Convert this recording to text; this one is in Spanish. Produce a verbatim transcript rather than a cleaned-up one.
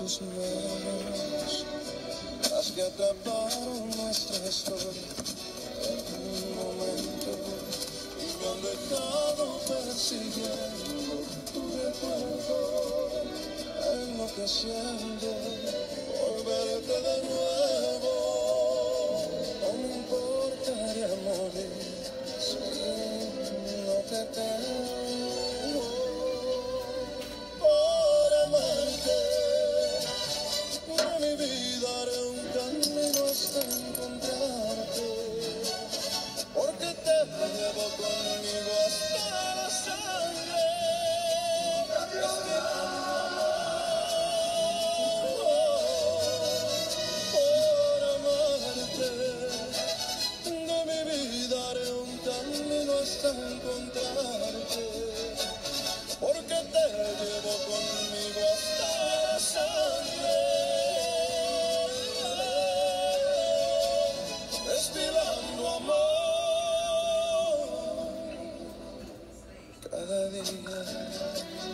tus manos, las que atraparon nuestra historia en un momento y me han dejado persiguiendo tu recuerdo, enloqueciendo por verte de nuevo. No me importaría morir si no te tengo. Por amarte, de mi vida haré un camino hasta encontrarte, porque te llevo conmigo hasta la sangre. Por amarte, de mi vida haré un camino hasta encontrarte, porque te llevo conmigo hasta la sangre, destilando amor cada día.